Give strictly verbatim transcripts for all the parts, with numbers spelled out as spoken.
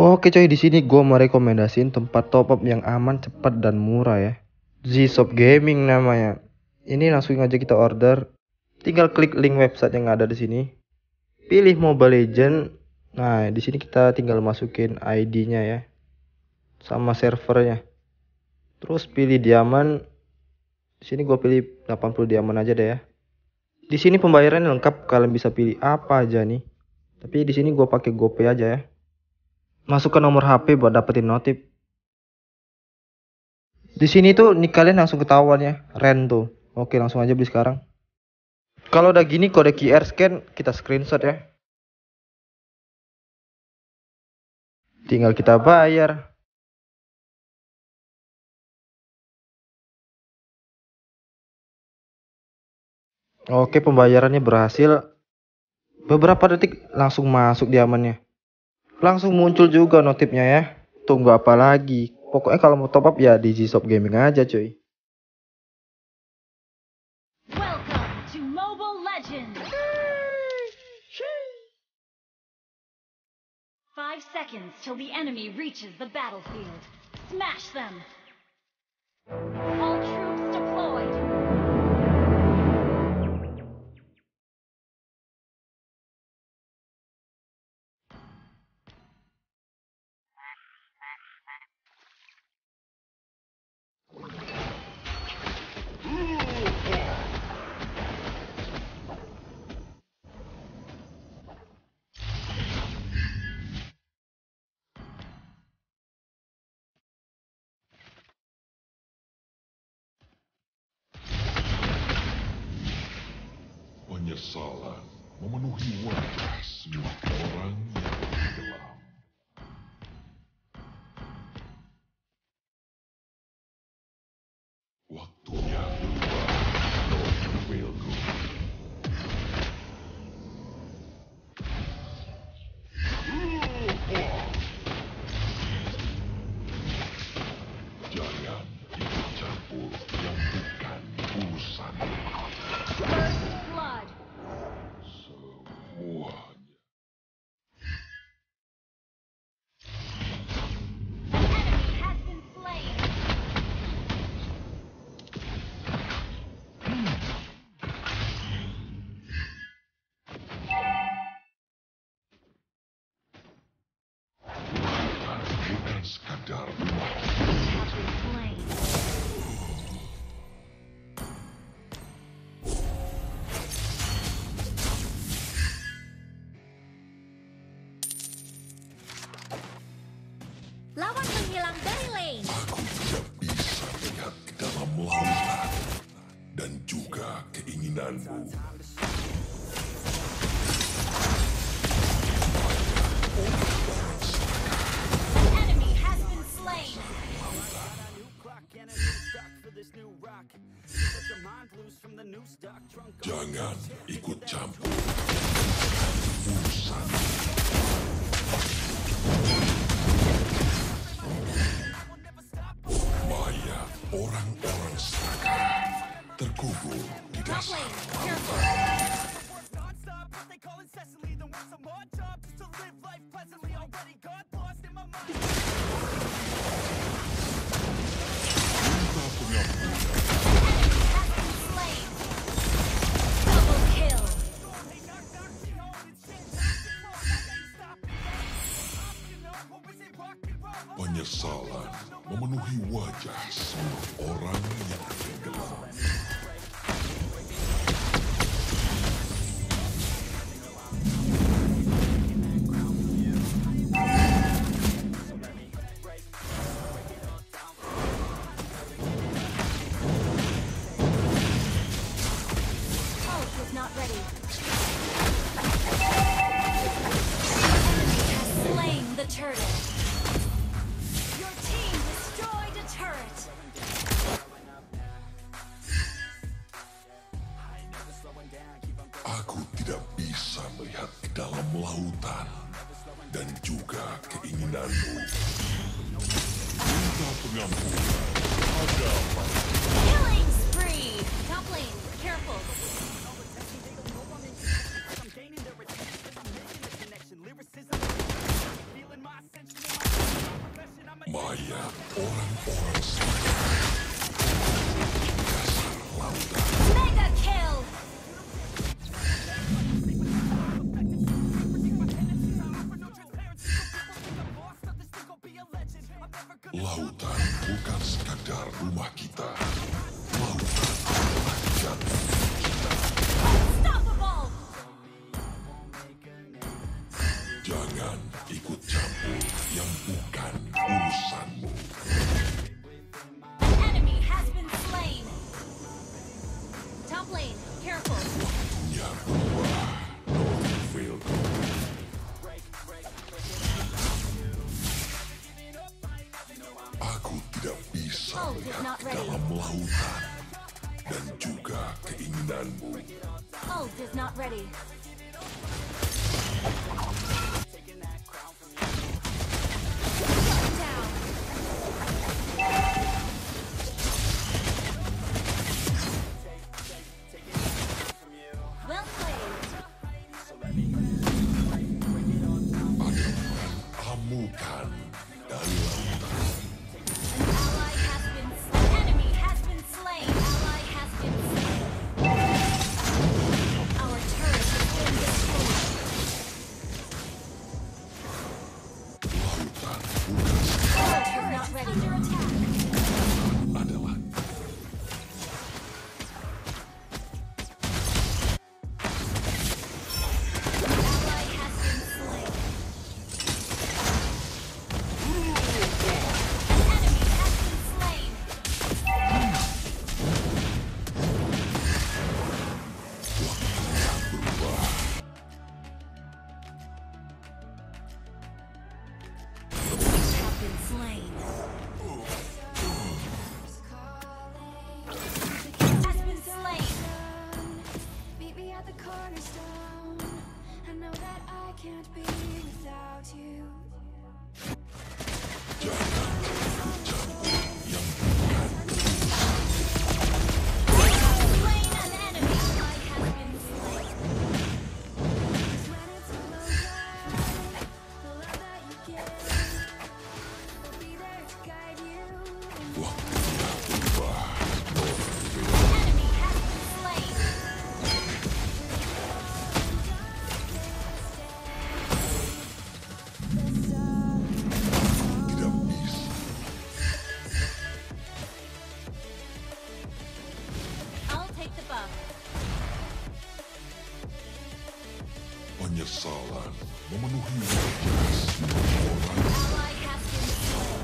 Oke coy, di sini gue mau rekomendasiin tempat top up yang aman, cepat dan murah ya. Z-Shop Gaming namanya. Ini langsung aja kita order. Tinggal klik link website yang ada di sini. Pilih Mobile Legend. Nah, di sini kita tinggal masukin I D-nya ya. Sama servernya. Terus pilih diamond. Di sini gue pilih delapan puluh diamond aja deh ya. Di sini pembayaran lengkap, kalian bisa pilih apa aja nih. Tapi di sini gue pakai GoPay aja ya. Masukkan nomor H P buat dapetin notif. Di sini tuh nih kalian langsung ketahuan ya, rent tuh. Oke, langsung aja beli sekarang. Kalau udah gini kode Q R scan kita screenshot ya. Tinggal kita bayar. Oke, pembayarannya berhasil. Beberapa detik langsung masuk diamannya. Langsung muncul juga notifnya ya. Tunggu apa lagi? Pokoknya kalau mau top up ya di Z-Shop Gaming aja cuy. Welcome to Mobile Legends. Five seconds till the enemy reaches the battlefield. Smash them. All troops deployed. Penyesalan memenuhi wajah semua orang yang tenggelam. Waktunya keluar dari Wilgo. Jangan ikut campur yang bukan urusan. First blood. Semuanya. An enemy has been slain. Bukan sekadar Have been slain. Lawan menghilang dari lane. aku tidak bisa melihat ke dalam lautan dan juga keinginanmu. An enemy has been slain. Jangan ikut campur urusan. Mayat orang-orang serakah terkubur di Top dasar lane. Careful. Minta pengampunan. Enemy has been slain. Double kill. Penyesalan memenuhi wajah semua orang yang tenggelam. Ult was not ready. Enemy has slain the turtle. Your team destroyed a turret. Aku tidak bisa melihat ke dalam lautan dan juga keinginanmu. Minta pengampunan. Ada apa? Killing spree. Top lane. Careful. Banyak orang-orang saja dasar lautan. Mega kill! Lautan bukan sekadar rumah kita. Lautan adalah jantung kita. Unstoppable! Jangan ikut campur yang bukan urusanmu. An enemy has been slain. Top lane, careful. Waktunya berubah. Northfield. Aku tidak bisa Oh, he's melihat not ke ready. dalam lautan dan juga keinginanmu. Ult is not ready. Shut down. Well played. Adakan amukan dari lautan. An ally has been slain. An enemy has been slain. Ally has been slain. Our turret has been destroyed. Lautan bukan Our turret not ready. Under attack. adalah Ally has been slain. An enemy has been slain. berubah. Have been slain. Has been slain. Meet me at the cornerstone. I know that I can't be without you. Jangan ikut campur yang bukan Slain an enemy. I have been slain. 'Cause when it's all over, the love that you give will be there to guide you. waktunya berubah. An enemy has been slain. Tidak bisa I'll take the buff. penyesalan memenuhi wajah semua orang. Ally has been slain.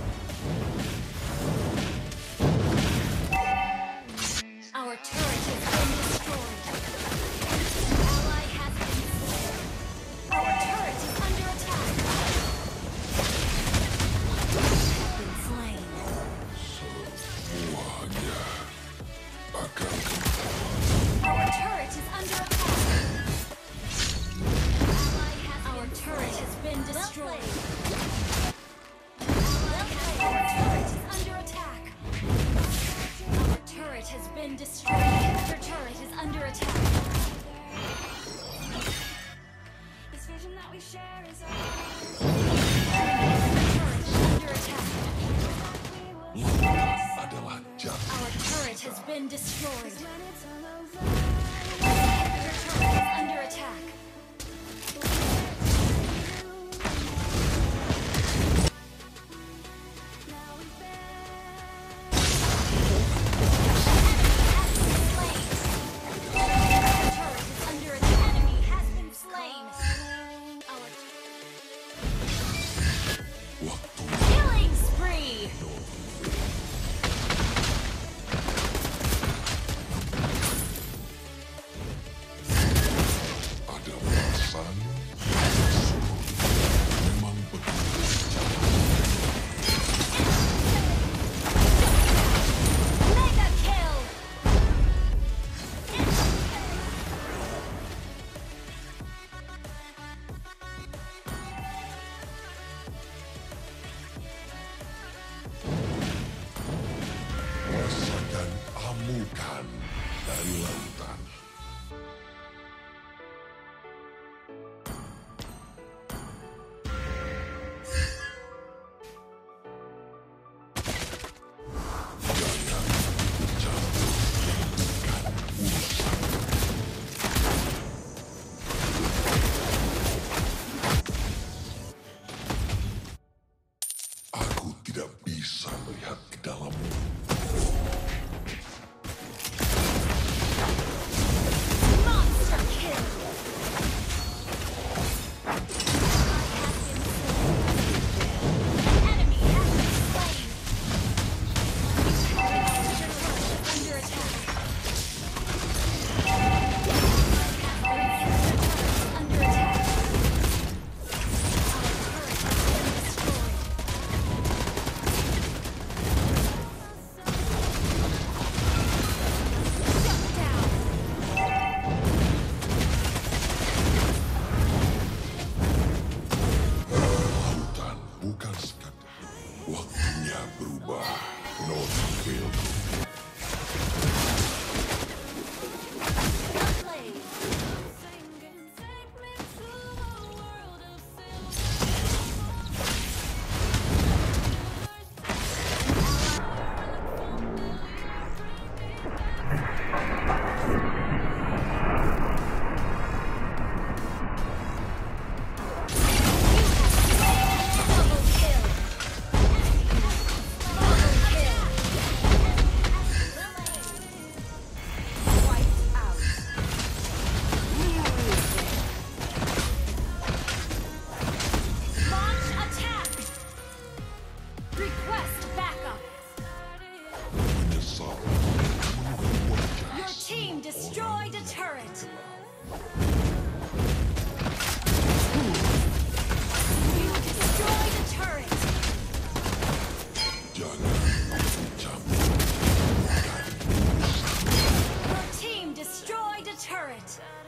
Our turret has been destroyed. Ally has been slain. Our turret is under attack. Have been slain. Semuanya akan Our turret is under attack. Ally has Our turret has been destroyed. Our turret is under attack. Our turret has been destroyed. Our turret is under attack. This vision that we share is ours. Our turret is under attack. We will lautan adalah jantung. Our turret has been destroyed. when it's all over. Our turret is under attack. Now we bear. Enemy has been slain. Our Waktunya killing spree. ada perasaan memang begitu. Mega kill. Rasakan amukan dari lautan. Bukan sekadar. Waktunya berubah. Not fail. Played. Double kill. Double kill. Wiped out. Launch attack. Request backup. Menyesal. Your team destroyed a turret. You destroyed a turret. Jangan campur. Your team destroyed a turret.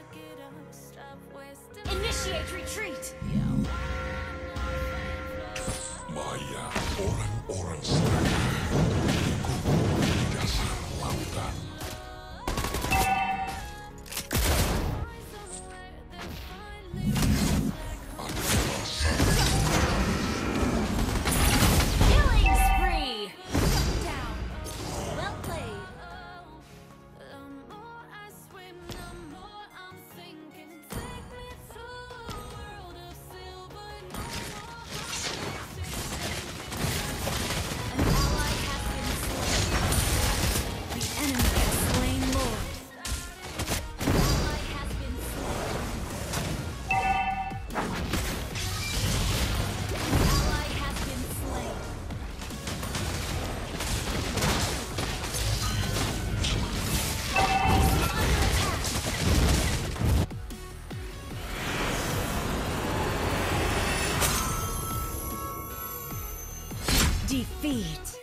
Initiate retreat. Maya orang-orang serakah. Dikubur di dasar lautan. Adalah satu Killing spree. Down. Well played. An ally has been slain. The enemy has slain Lord. An ally has been slain. An ally has been slain. Defeat.